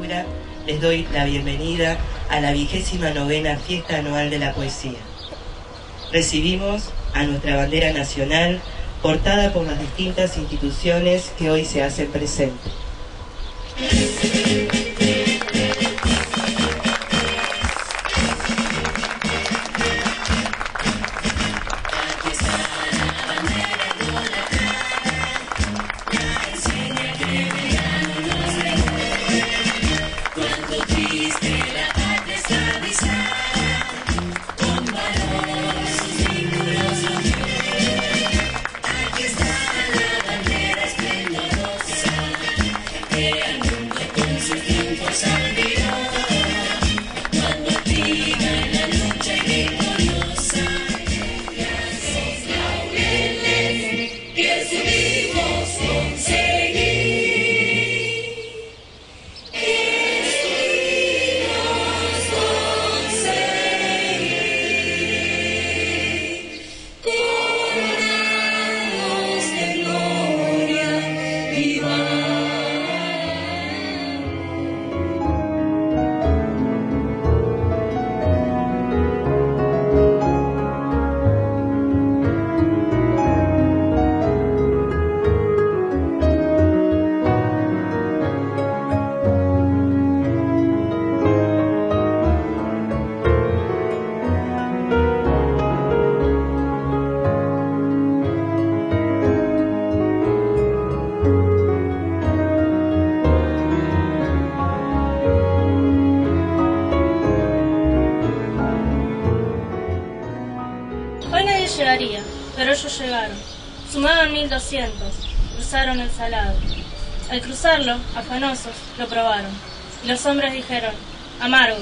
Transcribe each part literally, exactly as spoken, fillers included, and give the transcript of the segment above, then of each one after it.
Cultura, les doy la bienvenida a la vigésima novena Fiesta Anual de la Poesía. Recibimos a nuestra bandera nacional, portada por las distintas instituciones que hoy se hacen presentes. Llegaría, pero ellos llegaron. Sumaban mil doscientos, cruzaron el Salado. Al cruzarlo, afanosos, lo probaron. Y los hombres dijeron, amargo.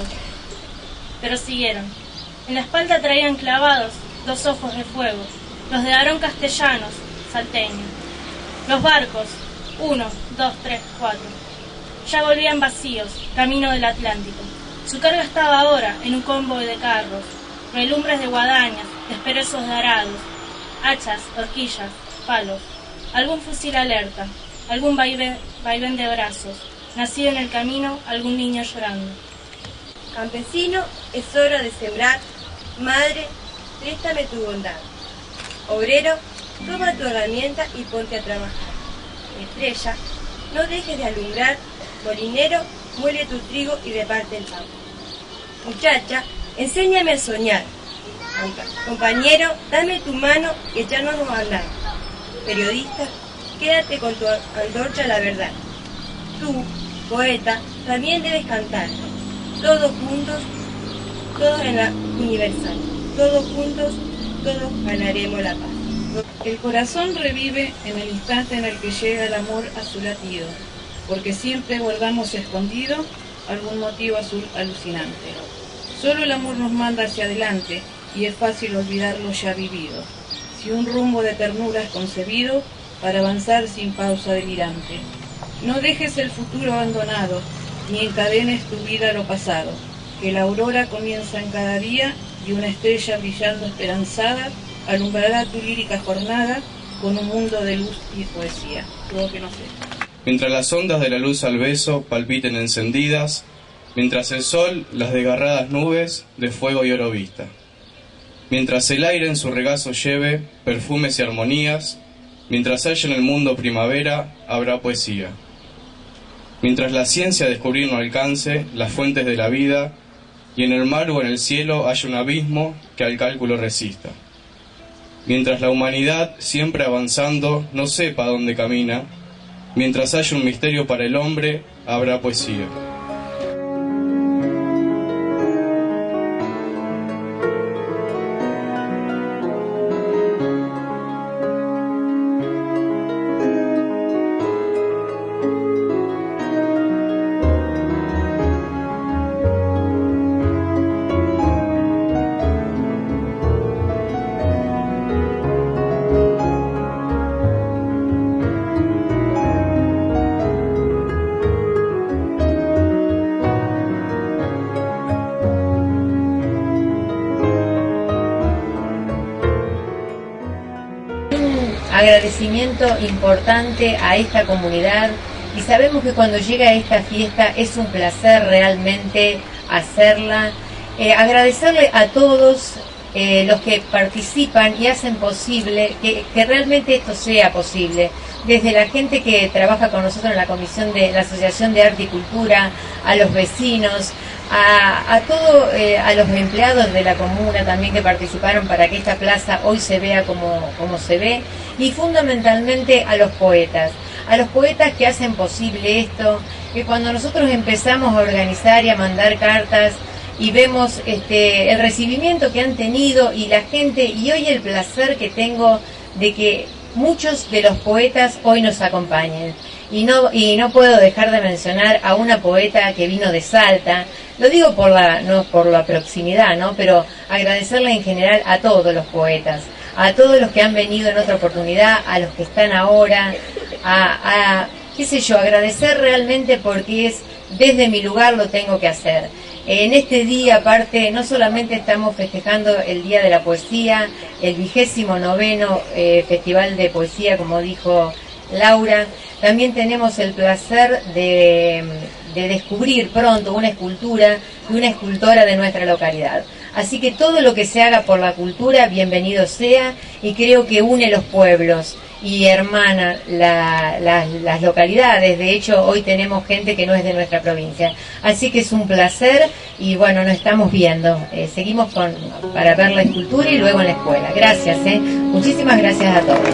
Pero siguieron. En la espalda traían clavados dos ojos de fuego, los de Aarón Castellanos, salteño. Los barcos, uno, dos, tres, cuatro, ya volvían vacíos, camino del Atlántico. Su carga estaba ahora en un convoy de carros, relumbres de guadañas, desperezos de arados, hachas, horquillas, palos, algún fusil alerta, algún vaivén, vaivén de brazos, nacido en el camino algún niño llorando. Campesino, es hora de sembrar, madre, préstame tu bondad. Obrero, toma tu herramienta y ponte a trabajar. Estrella, no dejes de alumbrar, molinero, muele tu trigo y reparte el pan. Muchacha, enséñame a soñar. Compañero, dame tu mano y echarnos a andar. Periodista, quédate con tu antorcha a la verdad. Tú, poeta, también debes cantar. Todos juntos, todos en la universal. Todos juntos, todos ganaremos la paz. El corazón revive en el instante en el que llega el amor a su latido, porque siempre guardamos escondido algún motivo azul alucinante. Solo el amor nos manda hacia adelante y es fácil olvidar lo ya vivido, si un rumbo de ternura es concebido para avanzar sin pausa delirante. No dejes el futuro abandonado, ni encadenes tu vida a lo pasado, que la aurora comienza en cada día y una estrella brillando esperanzada alumbrará tu lírica jornada con un mundo de luz y poesía. Luego que no sé. Mientras las ondas de la luz al beso palpiten encendidas, mientras el sol las desgarradas nubes de fuego y oro vista. Mientras el aire en su regazo lleve perfumes y armonías, mientras haya en el mundo primavera, habrá poesía. Mientras la ciencia descubrir no alcance las fuentes de la vida, y en el mar o en el cielo haya un abismo que al cálculo resista. Mientras la humanidad, siempre avanzando, no sepa dónde camina, mientras haya un misterio para el hombre, habrá poesía. Agradecimiento importante a esta comunidad y sabemos que cuando llega esta fiesta es un placer realmente hacerla. Eh, agradecerle a todos eh, los que participan y hacen posible que, que realmente esto sea posible, desde la gente que trabaja con nosotros en la comisión de la Asociación de Arte y Cultura, a los vecinos, a, a todo, eh, a los empleados de la comuna también que participaron para que esta plaza hoy se vea como, como se ve, y fundamentalmente a los poetas, a los poetas que hacen posible esto, que cuando nosotros empezamos a organizar y a mandar cartas y vemos este, el recibimiento que han tenido y la gente, y hoy el placer que tengo de que muchos de los poetas hoy nos acompañen. Y no, y no puedo dejar de mencionar a una poeta que vino de Salta, lo digo por la, no por la proximidad, ¿no? Pero agradecerle en general a todos los poetas, a todos los que han venido en otra oportunidad, a los que están ahora, a, a qué sé yo, agradecer realmente porque es desde mi lugar lo tengo que hacer. En este día, aparte, no solamente estamos festejando el Día de la Poesía, el vigésimo noveno eh, Festival de Poesía, como dijo Laura, también tenemos el placer de, de descubrir pronto una escultura de una escultora de nuestra localidad. Así que todo lo que se haga por la cultura, bienvenido sea, y creo que une los pueblos y hermana la, la, las localidades. De hecho, hoy tenemos gente que no es de nuestra provincia. Así que es un placer y bueno, nos estamos viendo. Eh, seguimos con, para ver la escultura y luego en la escuela. Gracias, eh. Muchísimas gracias a todos.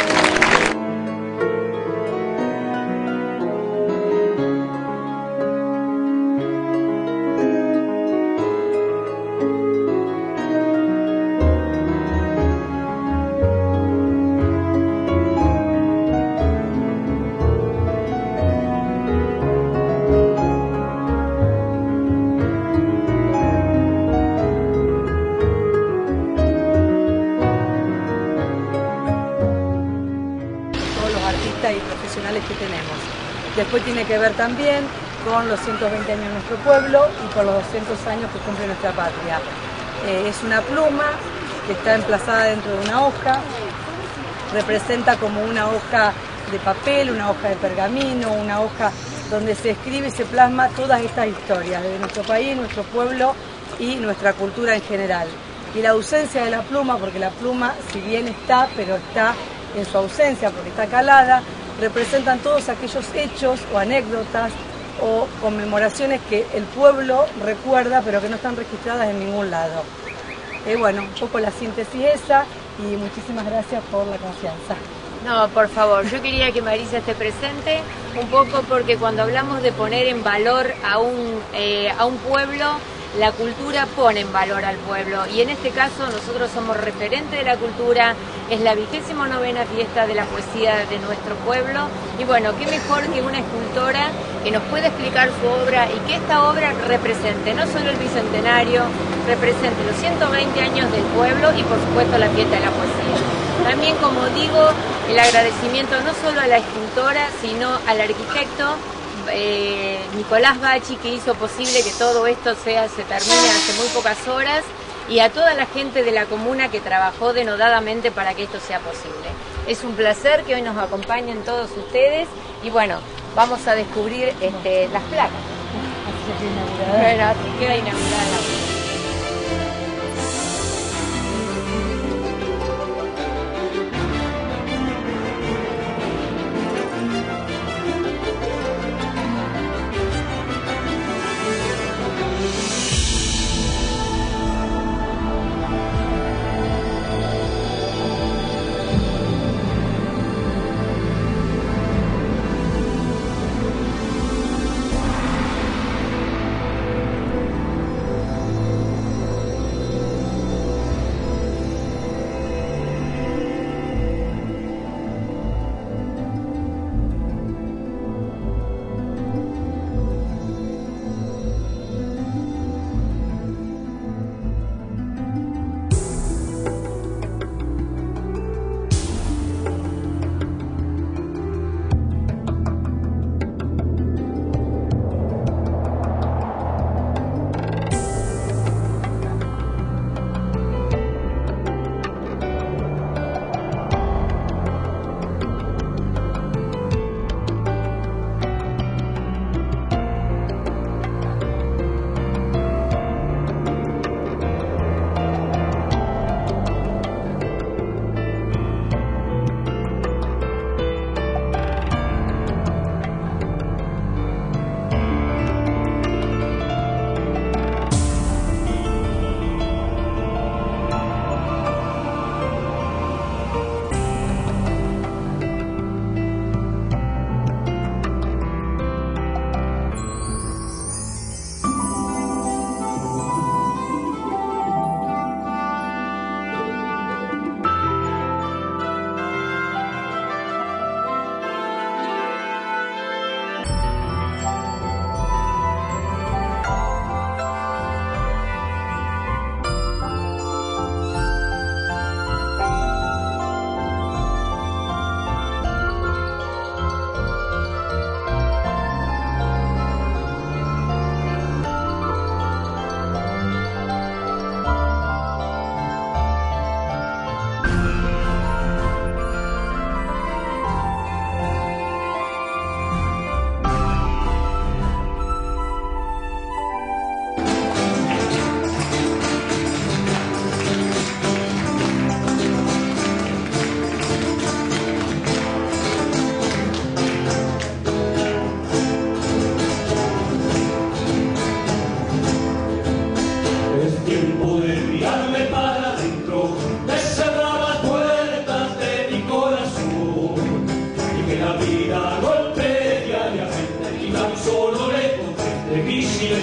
Después tiene que ver también con los ciento veinte años de nuestro pueblo y con los doscientos años que cumple nuestra patria. Eh, es una pluma que está emplazada dentro de una hoja, representa como una hoja de papel, una hoja de pergamino, una hoja donde se escribe y se plasma todas estas historias de nuestro país, nuestro pueblo y nuestra cultura en general. Y la ausencia de la pluma, porque la pluma si bien está, pero está en su ausencia porque está calada, representan todos aquellos hechos o anécdotas o conmemoraciones que el pueblo recuerda pero que no están registradas en ningún lado. Eh, bueno, un poco la síntesis esa y muchísimas gracias por la confianza. No, por favor, yo quería que Marisa esté presente un poco porque cuando hablamos de poner en valor a un, eh, a un pueblo, la cultura pone en valor al pueblo y en este caso nosotros somos referentes de la cultura, es la vigésimo novena fiesta de la poesía de nuestro pueblo y bueno, qué mejor que una escultora que nos pueda explicar su obra y que esta obra represente no solo el bicentenario, represente los ciento veinte años del pueblo y por supuesto la fiesta de la poesía. También, como digo, el agradecimiento no solo a la escultora sino al arquitecto Eh, Nicolás Bachi, que hizo posible que todo esto sea, se termine hace muy pocas horas, y a toda la gente de la comuna que trabajó denodadamente para que esto sea posible. Es un placer que hoy nos acompañen todos ustedes y bueno, vamos a descubrir este, las placas. Bueno, así queda inaugurada la placa.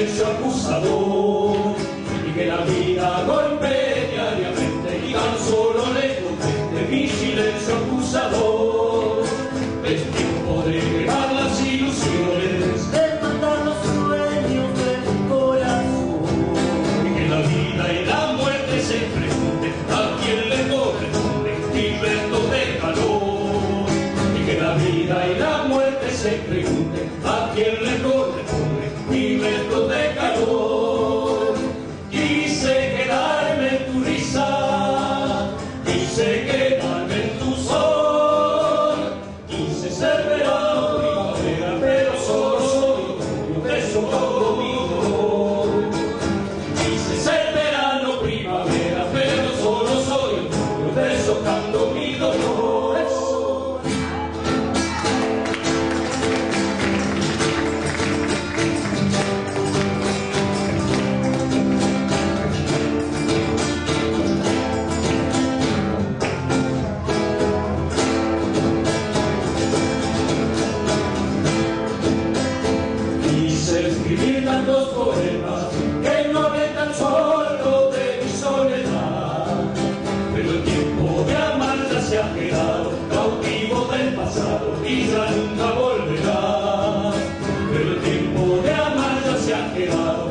silencio acusador, y que la vida golpee diariamente y tan solo le conteste mi silencio acusador. Es tiempo de quemar las ilusiones, de matar los sueños de mi corazón, y que la vida y la muerte se pregunten a quien le corresponde mi resto de calor, y que la vida y la muerte se pregunten a quien le corresponde mi resto de calor. Quise quedarme en tu risa, quise quedarme en tu sol, quise ser verano, primavera, pero solo soy otoño deshojando mi dolor. Quise ser verano, primavera, pero solo soy otoño deshojando mi dolor. Quise escribir tantos poemas que no tan solo de mi soledad, pero el tiempo de amar ya se ha quedado cautivo del pasado y ya nunca volverá. Pero el tiempo de amar ya se ha quedado